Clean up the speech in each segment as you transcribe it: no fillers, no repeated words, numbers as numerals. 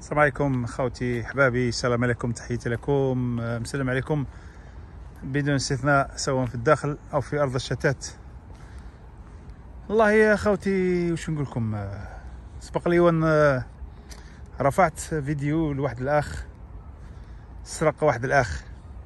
السلام عليكم خوتي احبابي، السلام عليكم، تحياتي لكم، مسلم عليكم بدون استثناء، سواء في الداخل او في ارض الشتات. والله يا خوتي وش نقول لكم، سبق لي وان رفعت فيديو لواحد الاخ سرق واحد الاخ،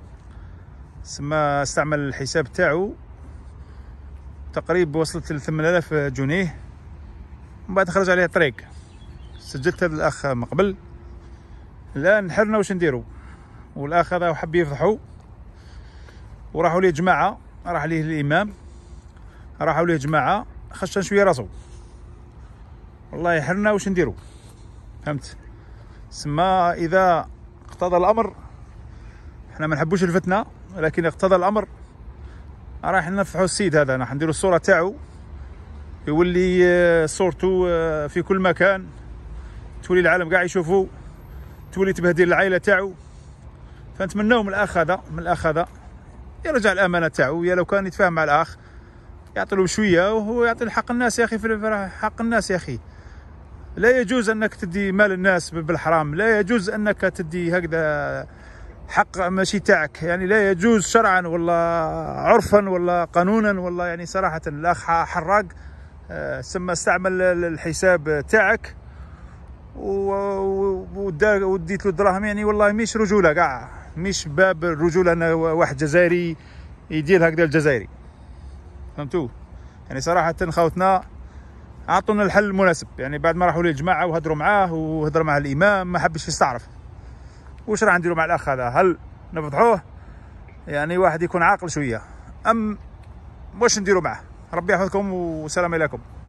سما استعمل الحساب تاعو تقريبا وصلت ل 8000 جنيه، ومن بعد خرج عليه طريق. سجلت هذا الاخ من قبل، الان حرنا واش نديرو. والاخ هذا حب يفضحو، وراحوا ليه جماعه، راح ليه الامام، راحوا ليه جماعه خشن شويه راسو. والله حرنا واش نديرو، فهمت؟ سما اذا اقتضى الامر، احنا ما نحبوش الفتنه، لكن اقتضى الامر راح نفضحوا السيد هذا، راح نديروا الصوره تاعو، يولي صورته في كل مكان، تولي العالم قاع يشوفوا، تولي تبهدل العائله تاعو. فنتمناو من الاخ هذا يرجع الامانه تاعو، يا لو كان يتفاهم مع الاخ يعطي له شويه، وهو يعطي حق الناس يا اخي، في حق الناس يا اخي. لا يجوز انك تدي مال الناس بالحرام، لا يجوز انك تدي هكذا حق ماشي تاعك، يعني لا يجوز شرعا ولا عرفا ولا قانونا، والله يعني صراحه الاخ حراق. ثم استعمل الحساب تاعك وديت له الدراهم، يعني والله مش رجوله كاع، مش باب الرجوله ان واحد جزائري يدير هكذا الجزائري، فهمتوا؟ يعني صراحه خوتنا اعطونا الحل المناسب، يعني بعد ما راحوا ليه الجماعه وهضروا معاه وهضر مع الامام ما حبش يستعرف. واش راح نديروا مع الاخ هذا؟ هل نفضحوه؟ يعني واحد يكون عاقل شويه، ام واش نديروا معه؟ ربي يحفظكم والسلام عليكم.